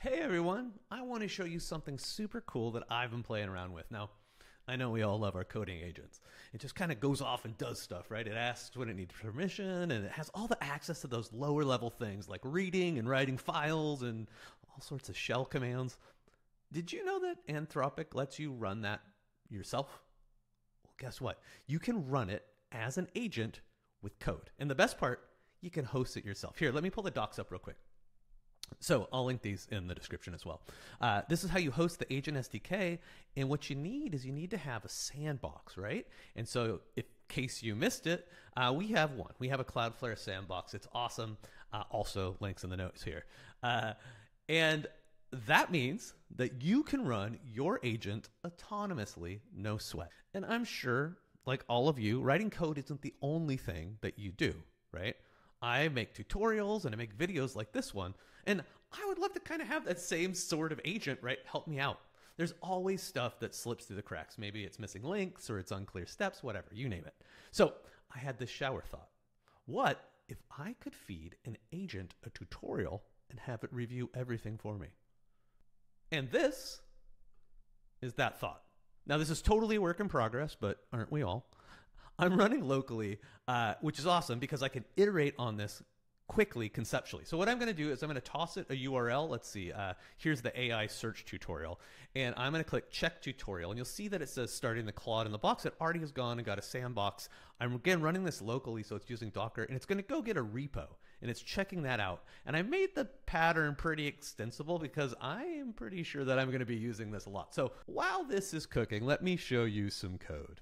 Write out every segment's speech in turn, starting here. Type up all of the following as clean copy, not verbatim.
Hey everyone, I want to show you something super cool that I've been playing around with. Now, I know we all love our coding agents. It just kind of goes off and does stuff, right? It asks when it needs permission, and it has all the access to those lower level things like reading and writing files and all sorts of shell commands. Did you know that Anthropic lets you run that yourself? Well, guess what? You can run it as an agent with code. And the best part, you can host it yourself. Here, let me pull the docs up real quick. So I'll link these in the description as well. This is how you host the Agent SDK. And what you need is you need to have a sandbox, right? And so in case you missed it, we have one. We have a Cloudflare sandbox. It's awesome. Also links in the notes here. And that means that you can run your agent autonomously, no sweat. And I'm sure, like all of you, writing code isn't the only thing that you do, right? I make tutorials and I make videos like this one, and I would love to kind of have that same sort of agent, right? Help me out. There's always stuff that slips through the cracks. Maybe it's missing links or it's unclear steps, whatever, you name it. So I had this shower thought. What if I could feed an agent a tutorial and have it review everything for me? And this is that thought. Now, this is totally a work in progress, but aren't we all? I'm running locally, which is awesome because I can iterate on this quickly conceptually. So what I'm going to do is I'm going to toss it a URL. Let's see. Here's the AI search tutorial. And I'm going to click check tutorial. And you'll see that it says starting the Claude in the box. It already has gone and got a sandbox. I'm again running this locally, so it's using Docker. And it's going to go get a repo. And it's checking that out. And I made the pattern pretty extensible because I am pretty sure that I'm going to be using this a lot. So while this is cooking, let me show you some code.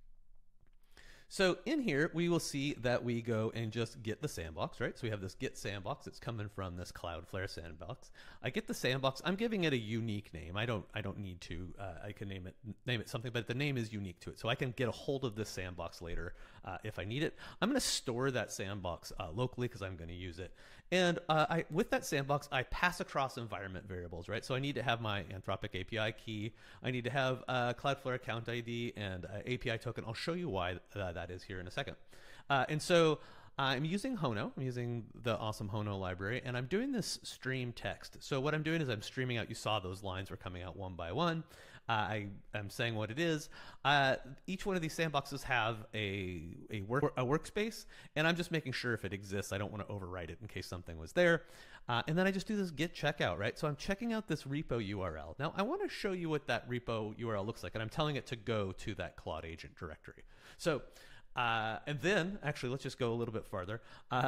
So in here, we will see that we go and just get the sandbox, right? So we have this get sandbox. It's coming from this Cloudflare sandbox. I get the sandbox. I'm giving it a unique name. I don't need to. I can name it something, but the name is unique to it. So I can get a hold of this sandbox later if I need it. I'm going to store that sandbox locally because I'm going to use it. And with that sandbox, I pass across environment variables, right? So I need to have my Anthropic API key. I need to have Cloudflare account ID and API token. I'll show you why that is here in a second. And so I'm using Hono. I'm using the awesome Hono library, and I'm doing this stream text. So what I'm doing is I'm streaming out. You saw those lines were coming out one by one. I'm saying what it is. Each one of these sandboxes have a workspace, and I'm just making sure if it exists. I don't want to overwrite it in case something was there. And then I just do this get checkout, right? So I'm checking out this repo URL. Now I want to show you what that repo URL looks like, and I'm telling it to go to that Claude agent directory. So and then, actually, let's just go a little bit farther.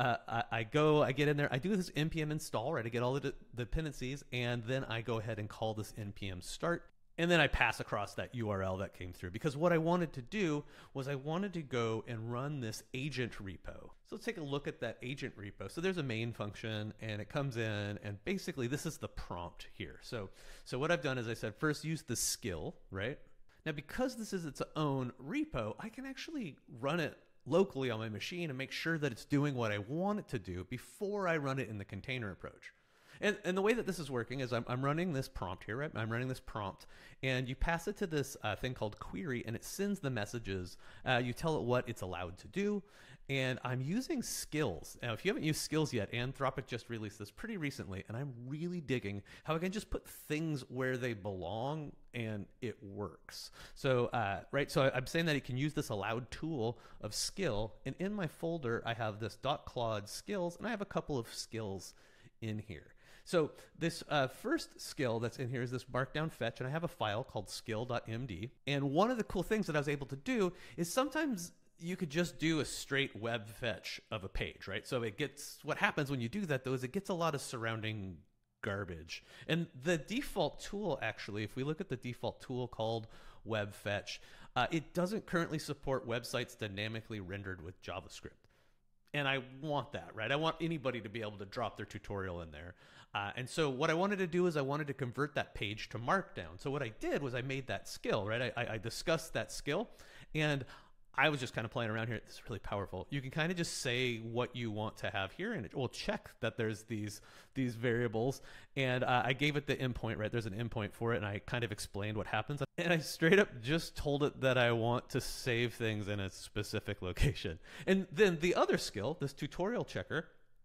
I get in there, I do this npm install, right? I get all the dependencies, and then I go ahead and call this npm start. And then I pass across that URL that came through because what I wanted to do was I wanted to go and run this agent repo. So let's take a look at that agent repo. So there's a main function and it comes in, and basically this is the prompt here. So what I've done is I said, first use the skill, right? Now, because this is its own repo, I can actually run it locally on my machine and make sure that it's doing what I want it to do before I run it in the container approach. And the way that this is working is I'm running this prompt here, right? I'm running this prompt, and you pass it to this thing called query, and it sends the messages. You tell it what it's allowed to do, and I'm using skills. Now, if you haven't used skills yet, Anthropic just released this pretty recently, and I'm really digging how I can just put things where they belong, and it works. So, right, so I'm saying that it can use this allowed tool of skill, and in my folder, I have this .claude skills, and I have a couple of skills in here. So this first skill that's in here is this Markdown fetch, and I have a file called skill.md. And one of the cool things that I was able to do is sometimes you could just do a straight web fetch of a page, right? So it gets, what happens when you do that though is it gets a lot of surrounding garbage. And the default tool, actually, if we look at the default tool called web fetch, it doesn't currently support websites dynamically rendered with JavaScript. And I want that, right? I want anybody to be able to drop their tutorial in there. And so what I wanted to do is I wanted to convert that page to Markdown. So what I did was I made that skill, right? I discussed that skill, and I was just kind of playing around here. It's really powerful. You can kind of just say what you want to have here, and it will check that there's these variables. And I gave it the endpoint, right? There's an endpoint for it, and I kind of explained what happens. And I straight up just told it that I want to save things in a specific location. And then the other skill, this tutorial checker,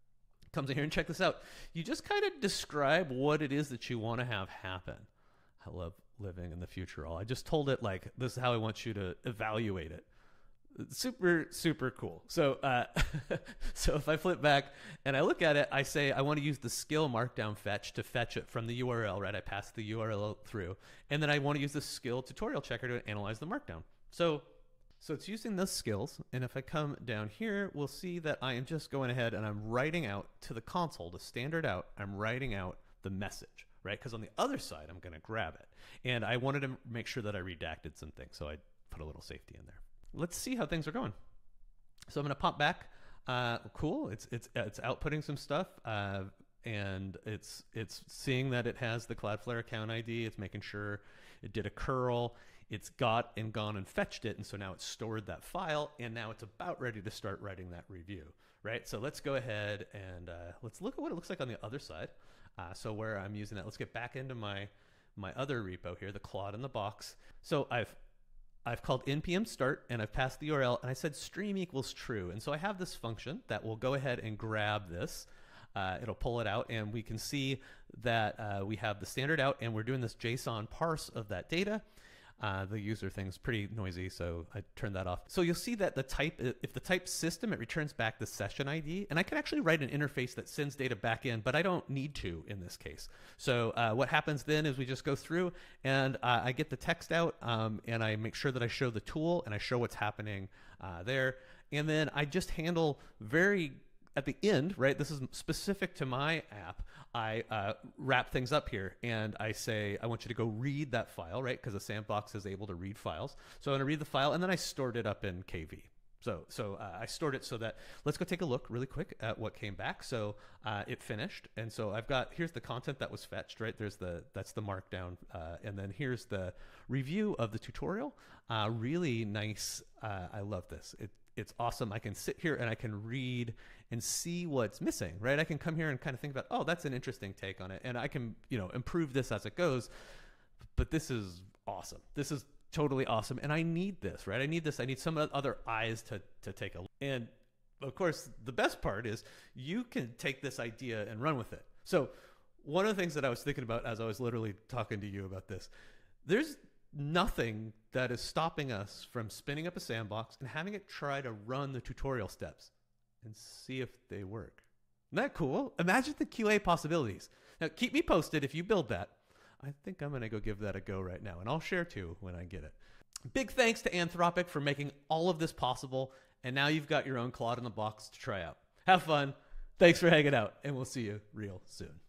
comes in here and check this out. You just kind of describe what it is that you want to have happen. I love living in the future all. I just told it like, this is how I want you to evaluate it. Super, super cool. So, so if I flip back and I look at it, I say, I want to use the skill markdown fetch to fetch it from the URL, right? I pass the URL through, and then I want to use the skill tutorial checker to analyze the markdown. So it's using those skills. And if I come down here, we'll see that I am just going ahead and I'm writing out to the console, the standard out, I'm writing out the message, right? Because on the other side, I'm going to grab it. And I wanted to make sure that I redacted some things. So I put a little safety in there. Let's see how things are going. So I'm going to pop back. Cool. It's outputting some stuff, and it's seeing that it has the Cloudflare account ID. It's making sure it did a curl. It's got and gone and fetched it, and so now it's stored that file, and now it's about ready to start writing that review, right? So let's go ahead and let's look at what it looks like on the other side. So where I'm using that, let's get back into my other repo here, the Claude in the box. So I've called npm start, and I've passed the URL, and I said stream equals true. And so I have this function that will go ahead and grab this. It'll pull it out, and we can see that we have the standard out, and we're doing this JSON parse of that data. The user thing's pretty noisy, so I turned that off. So you'll see that the type, if the type system, it returns back the session ID, and I can actually write an interface that sends data back in, but I don't need to in this case. So what happens then is we just go through, and I get the text out, and I make sure that I show the tool, and I show what's happening there. And then I just handle at the end, right? This is specific to my app. I wrap things up here, and I say, I want you to go read that file, right? Because the Sandbox is able to read files. So I'm going to read the file, and then I stored it up in KV. So I stored it so that, let's go take a look really quick at what came back. So it finished, and so I've got, here's the content that was fetched, right? That's the markdown, and then here's the review of the tutorial. Really nice. I love this. It's awesome. I can sit here and I can read and see what's missing, right? I can come here and kind of think about, oh, that's an interesting take on it, and I can, improve this as it goes. But this is awesome. This is totally awesome, and I need this, right? I need this. I need some other eyes to take a look. And of course, the best part is you can take this idea and run with it. So one of the things that I was thinking about as I was literally talking to you about this, there's nothing that is stopping us from spinning up a sandbox and having it try to run the tutorial steps and see if they work. Isn't that cool? Imagine the QA possibilities. Now, keep me posted if you build that. I think I'm going to go give that a go right now, and I'll share too when I get it. Big thanks to Anthropic for making all of this possible, and now you've got your own Claude in the box to try out. Have fun. Thanks for hanging out, and we'll see you real soon.